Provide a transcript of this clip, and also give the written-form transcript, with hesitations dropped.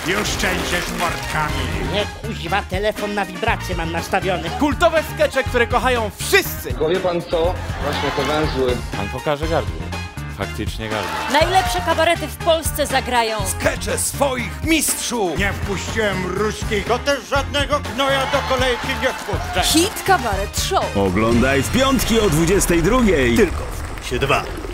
Już szczęście z mordkami. Nie, kuźwa, telefon na wibrację mam nastawiony. Kultowe skecze, które kochają wszyscy. Tylko wie pan co? Właśnie te węzły. Pan pokaże gardło. Faktycznie gardło. Najlepsze kabarety w Polsce zagrają. Skecze swoich mistrzów. Nie wpuściłem ruskich, to też żadnego gnoja do kolejki nie wpuszczę. Hit Kabaret Show. Oglądaj w piątki o 22:00. Tylko w się 2.